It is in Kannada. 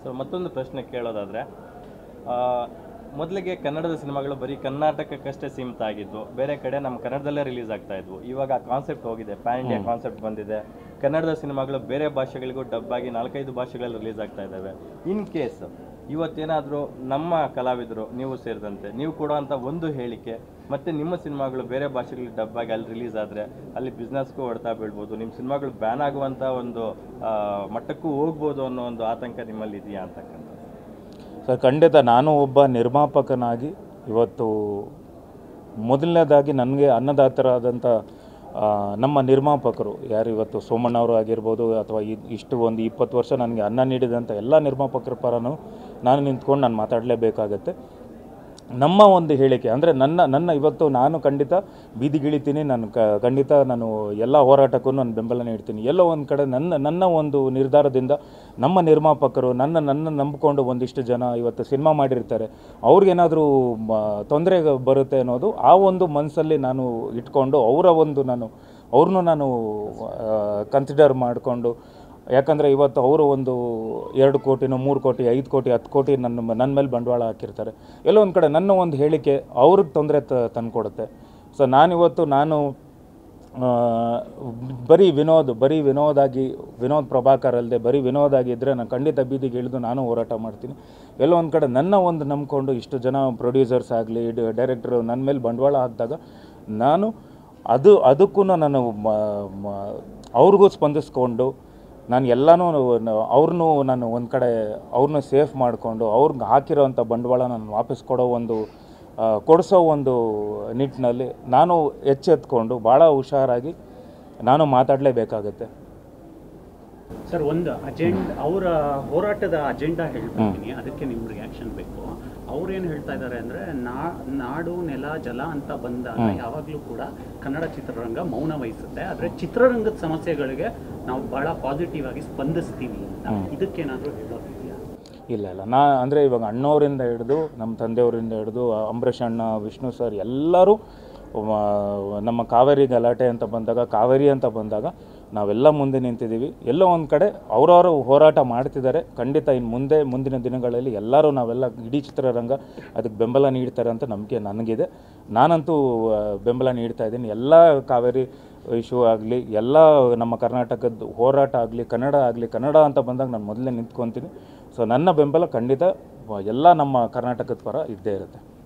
ಸೊ ಮತ್ತೊಂದು ಪ್ರಶ್ನೆ ಕೇಳೋದಾದರೆ, ಮೊದಲಿಗೆ ಕನ್ನಡದ ಸಿನಿಮಾಗಳು ಬರೀ ಕರ್ನಾಟಕಕ್ಕಷ್ಟೇ ಸೀಮಿತ ಆಗಿದ್ವು, ಬೇರೆ ಕಡೆ ನಮ್ಮ ಕನ್ನಡದಲ್ಲೇ ರಿಲೀಸ್ ಆಗ್ತಾ ಇದ್ವು. ಇವಾಗ ಆ ಕಾನ್ಸೆಪ್ಟ್ ಹೋಗಿದೆ, ಪ್ಯಾನ್ ಇಂಡಿಯಾ ಕಾನ್ಸೆಪ್ಟ್ ಬಂದಿದೆ. ಕನ್ನಡದ ಸಿನಿಮಾಗಳು ಬೇರೆ ಭಾಷೆಗಳಿಗೂ ಡಬ್ ಆಗಿ 4-5 ಭಾಷೆಗಳಲ್ಲಿ ರಿಲೀಸ್ ಆಗ್ತಾ ಇದ್ದಾವೆ. ಇನ್ ಕೇಸ್ ಇವತ್ತೇನಾದರೂ ನಮ್ಮ ಕಲಾವಿದರು, ನೀವು ಸೇರಿದಂತೆ, ನೀವು ಕೊಡುವಂಥ ಒಂದು ಹೇಳಿಕೆ ಮತ್ತು ನಿಮ್ಮ ಸಿನಿಮಾಗಳು ಬೇರೆ ಭಾಷೆಗಳಿಗೆ ಡಬ್ ಆಗಿ ಅಲ್ಲಿ ರಿಲೀಸ್ ಆದರೆ ಅಲ್ಲಿ ಬಿಸ್ನೆಸ್ಗೂ ಹೊಡೆತ ಬೀಳ್ಬೋದು, ನಿಮ್ಮ ಸಿನಿಮಾಗಳು ಬ್ಯಾನ್ ಆಗುವಂಥ ಒಂದು ಮಟ್ಟಕ್ಕೂ ಹೋಗ್ಬೋದು ಅನ್ನೋ ಒಂದು ಆತಂಕ ನಿಮ್ಮಲ್ಲಿ ಇದೆಯಾ ಅಂತಕ್ಕಂಥ? ಸರ್, ಖಂಡಿತ. ನಾನು ಒಬ್ಬ ನಿರ್ಮಾಪಕನಾಗಿ ಇವತ್ತು ಮೊದಲನೇದಾಗಿ ನನಗೆ ಅನ್ನದಾತರಾದಂಥ ನಮ್ಮ ನಿರ್ಮಾಪಕರು ಯಾರು ಇವತ್ತು ಸೋಮಣ್ಣವರು ಆಗಿರ್ಬೋದು, ಅಥವಾ ಇಷ್ಟು ಒಂದು 20 ವರ್ಷ ನನಗೆ ಅನ್ನ ನೀಡಿದಂಥ ಎಲ್ಲ ನಿರ್ಮಾಪಕರ ಪರನೂ ನಾನು ನಿಂತ್ಕೊಂಡು ನಾನು ಮಾತಾಡಲೇಬೇಕಾಗತ್ತೆ. ನಮ್ಮ ಒಂದು ಹೇಳಿಕೆ ಅಂದರೆ ನನ್ನ ಇವತ್ತು ನಾನು ಖಂಡಿತ ಬೀದಿಗಿಳಿತೀನಿ, ನಾನು ಖಂಡಿತ ನಾನು ಎಲ್ಲ ಹೋರಾಟಕ್ಕೂ ನಾನು ಬೆಂಬಲ ನೀಡ್ತೀನಿ. ಎಲ್ಲೋ ಒಂದು ಕಡೆ ನನ್ನ ಒಂದು ನಿರ್ಧಾರದಿಂದ ನಮ್ಮ ನಿರ್ಮಾಪಕರು ನನ್ನ ನಂಬಿಕೊಂಡು ಒಂದಿಷ್ಟು ಜನ ಇವತ್ತು ಸಿನಿಮಾ ಮಾಡಿರ್ತಾರೆ, ಅವ್ರಿಗೇನಾದರೂ ತೊಂದರೆ ಬರುತ್ತೆ ಅನ್ನೋದು ಆ ಒಂದು ಮನಸ್ಸಲ್ಲಿ ನಾನು ಇಟ್ಕೊಂಡು ಅವ್ರನ್ನೂ ನಾನು ಕನ್ಸಿಡರ್ ಮಾಡಿಕೊಂಡು, ಯಾಕಂದರೆ ಇವತ್ತು ಅವರು ಒಂದು 2 ಕೋಟಿನೋ 3 ಕೋಟಿ 5 ಕೋಟಿ 10 ಕೋಟಿ ನನ್ನ ಮೇಲೆ ಬಂಡವಾಳ ಹಾಕಿರ್ತಾರೆ. ಎಲ್ಲೋ ಒಂದು ಕಡೆ ನನ್ನ ಒಂದು ಹೇಳಿಕೆ ಅವ್ರಿಗೆ ತೊಂದರೆ ತಂದುಕೊಡುತ್ತೆ. ಸೊ ನಾನು ಬರೀ ವಿನೋದ್ ಪ್ರಭಾಕರ್ ಅಲ್ಲದೆ ಬರೀ ವಿನೋದಾಗಿ ಇದ್ದರೆ ನಾನು ಖಂಡಿತ ಬೀದಿಗೆ ಇಳಿದು ನಾನು ಹೋರಾಟ ಮಾಡ್ತೀನಿ. ಎಲ್ಲೋ ಒಂದು ಕಡೆ ನನ್ನ ಒಂದು ನಂಬಿಕೊಂಡು ಇಷ್ಟು ಜನ ಪ್ರೊಡ್ಯೂಸರ್ಸ್ ಆಗಲಿ, ಡೈರೆಕ್ಟರು ನನ್ನ ಮೇಲೆ ಬಂಡವಾಳ ಹಾಕಿದಾಗ ಅದಕ್ಕೂ ನಾನು ಅವ್ರಿಗೂ ಸ್ಪಂದಿಸ್ಕೊಂಡು ನಾನು ಎಲ್ಲನೂ ನಾನು ಒಂದು ಕಡೆ ಅವ್ರನ್ನ ಸೇಫ್ ಮಾಡಿಕೊಂಡು ಅವ್ರಿಗೆ ಹಾಕಿರೋವಂಥ ಬಂಡವಾಳ ನಾನು ವಾಪಸ್ ಕೊಡಿಸೋ ಒಂದು ನಿಟ್ಟಿನಲ್ಲಿ ನಾನು ಎಚ್ಚೆತ್ಕೊಂಡು ಭಾಳ ಹುಷಾರಾಗಿ ನಾನು ಮಾತಾಡಲೇಬೇಕಾಗತ್ತೆ. ಸರ್, ಒಂದು ಅವರ ಹೋರಾಟದ ಅಜೆಂಡಾ ಹೇಳ್ತೀನಿ, ಅದಕ್ಕೆ ನಿಮ್ಮ ರಿಯಾಕ್ಷನ್ ಬೇಕು. ಅವ್ರೇನು ಹೇಳ್ತಾ ಇದ್ದಾರೆ ಅಂದರೆ, ನಾಡು ನೆಲ ಜಲ ಅಂತ ಬಂದಾಗ ಯಾವಾಗಲೂ ಕೂಡ ಕನ್ನಡ ಚಿತ್ರರಂಗ ಮೌನ ವಹಿಸುತ್ತೆ, ಆದರೆ ಚಿತ್ರರಂಗದ ಸಮಸ್ಯೆಗಳಿಗೆ ನಾವು ಭಾಳ ಪಾಸಿಟಿವ್ ಆಗಿ ಸ್ಪಂದಿಸ್ತೀವಿ ಅಂತ. ಇದಕ್ಕೇನಾದರೂ ಹೇಳೋದಿದೆಯಾ? ಇಲ್ಲ, ಅಂದರೆ ಇವಾಗ ಅಣ್ಣವರಿಂದ ಹಿಡಿದು ನಮ್ಮ ತಂದೆಯವರಿಂದ ಹಿಡಿದು ಅಂಬರೀಷ್ ಅಣ್ಣ, ವಿಷ್ಣು ಸರ್ ಎಲ್ಲರೂ ನಮ್ಮ ಕಾವೇರಿ ಗಲಾಟೆ ಅಂತ ಬಂದಾಗ ನಾವೆಲ್ಲ ಮುಂದೆ ನಿಂತಿದ್ದೀವಿ. ಎಲ್ಲೋ ಒಂದು ಕಡೆ ಅವರವರು ಹೋರಾಟ ಮಾಡ್ತಿದ್ದಾರೆ. ಖಂಡಿತ ಇನ್ನು ಮುಂದಿನ ದಿನಗಳಲ್ಲಿ ನಾವೆಲ್ಲ ಇಡೀ ಚಿತ್ರರಂಗ ಅದಕ್ಕೆ ಬೆಂಬಲ ನೀಡ್ತಾರೆ ಅಂತ ನಂಬಿಕೆ ನನಗಿದೆ. ನಾನಂತೂ ಬೆಂಬಲ ನೀಡ್ತಾ ಇದ್ದೀನಿ. ಎಲ್ಲ ಕಾವೇರಿ ಇಶ್ಯೂ ಆಗಲಿ, ಎಲ್ಲ ನಮ್ಮ ಕರ್ನಾಟಕದ ಹೋರಾಟ ಆಗಲಿ, ಕನ್ನಡ ಅಂತ ಬಂದಾಗ ನಾನು ಮೊದಲೇ ನಿಂತ್ಕೊತೀನಿ. ಸೊ ನನ್ನ ಬೆಂಬಲ ಖಂಡಿತ ಎಲ್ಲ ನಮ್ಮ ಕರ್ನಾಟಕದ ಪರ ಇದ್ದೇ ಇರುತ್ತೆ.